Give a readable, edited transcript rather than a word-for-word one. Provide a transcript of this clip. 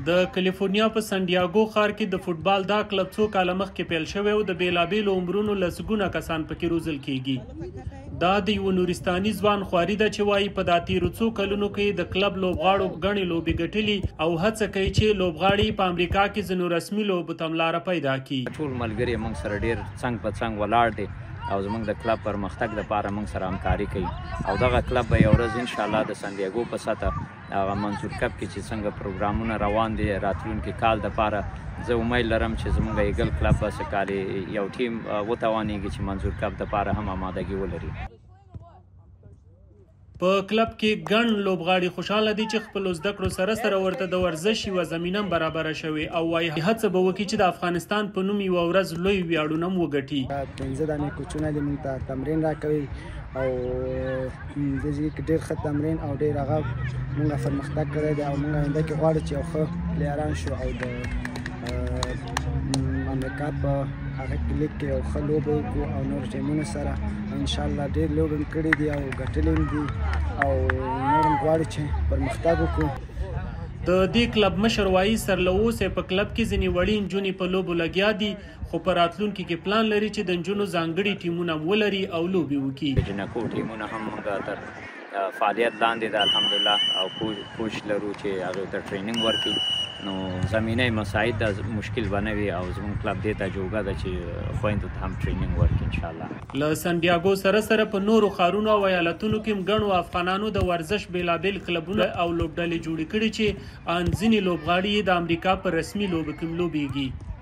د کالیفورنیا په سانډیاګو ښار کې د فوټبال دا کلب څو کاله مخکې پیل شوی او د بیلابیلو عمرونو لسګونه کسان پکې روزل کیږي. دا د یو نورستاني ځوان خواري ده چې وایي په دا تیرو څو کلونو کې د کلب لوبغاړو ګڼې لوبې ګټلي او هڅه کوي چې لوبغاړي په امریکا کې ځینو رسمي لوبو تملاره پیدا کړي. ټول ملګري موږ سره ډېر څنګ په څنګ ولاړ دي او زموږ د کلب پرمختګ لپاره موږ سره همکاري کوي او دغه کلب به یو ورځ انشاءالله د سانډیاګو په سطح هغه منظور کپ کې چې څنګه پروګرامونه روان دي راتلونکي کال دپاره زه امید لرم چې زموږ ایګل کلب به څه کال یو ټیم وتوانیږي چې منظور کپ دپاره هم آمادګي ولري. په کلب کې ګڼ لوبغاړي خوشحاله دي چې خپلو زده کړو سره سره ورته د ورزش یوه زمینه برابره شوې او وایي هڅه به وکړي چې د افغانستان په نوم یوه ورځ لوی ویاړونه هم وګټي. 15 دانې کوچونه دي موږ ته تمرین راکوي او د دې کې ډېر ښه تمرین او ډېر هغه موږ پرمختګ کړی دی او موږ آینده کې غواړو چې یو ښه پلیران شو او د امریکا په هغه کلیک کې یو ښه لوبه وکړو او نور ټیمونو سره انشاءالله ډېر لوبې مې کړي دي او ګټلې هم دي او نور هم غواړو چې پرمختګ وکړو. د دې کلب مشر وایي سر له اوسه په کلب کې ځینې وړې نجونې په لوبو لګیا دي خو په راتلونکي کې پلان لري چې د نجونو ځانګړي ټیمونه هم ولري او لوبې وکړي. د جنکو ټیمونه هم موږ تر فعالیت لاندې ده الحمدلله او کوچ لرو چې هغوی ته ټریننګ ورکړي نو زمینه مساعد ده مشکل به نه وي او زموږ کلب دې ته جوګه ده چې خویندو ته هم ټریننګ ورکړي انشاءالله. له سانډیاګو سره سره په نورو ښارونو او ایالتونو کې هم ګڼو افغانانو د ورزش بیلابیل کلبونه او لوبډلې جوړې کړي چې ان ځینې لوبغاړي د امریکا په رسمي لوبو کې هم لوبیږي.